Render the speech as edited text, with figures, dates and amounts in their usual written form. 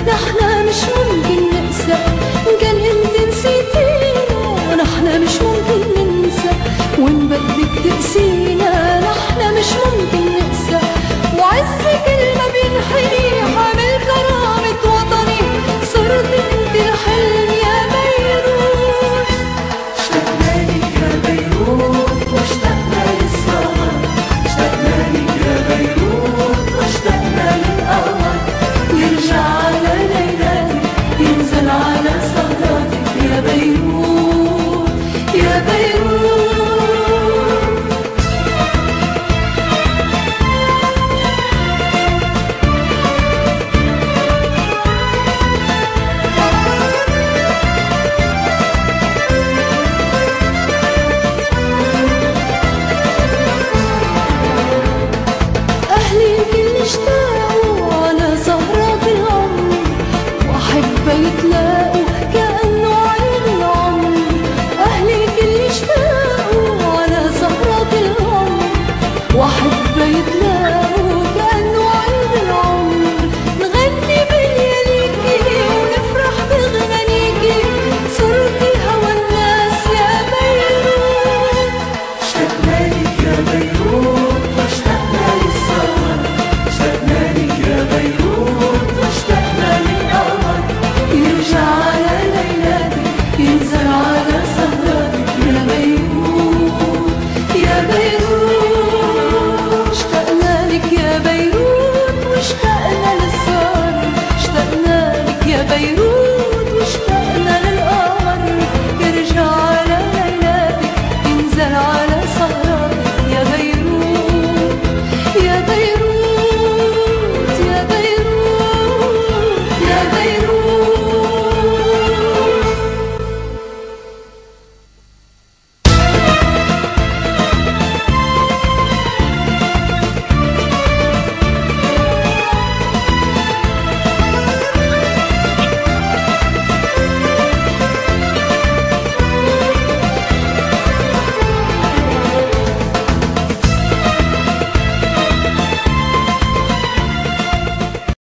نحنا مش ممكن نقسى، كان انت نسيتينا نحنا مش ممكن ننسى، وان بدك تقسينا نحنا مش ممكن نقسى، وعز كلمة بينحني حامل كرامة وطني، صرت انت الحلم يا بيروت. اشتقنا لك يا بيروت واشتقنا للسهر، اشتقنا لك يا بيروت واشتقنا للقمر، يرجع على ليلاتك ينزل على سهراتك يا بيروت يا بيروت. أهلي الكل اشتاقوا على سهرات العمر، وأحبة يتلاقوا كأنه عيد العمر، أهلي الكل اشتاقوا على سهرات العمر، وأحبة يتلاقوا كأنه عيد العمر، نغني بلياليكي ونفرح بغنانيكي، صرتي هوى الناس يا بيروت. اشتقنا لك يا بيروت واشتقنا للسهر، اشتقنا لك يا بيروت واشتقنا للقمر، يرجع على ليلاتك ينزل على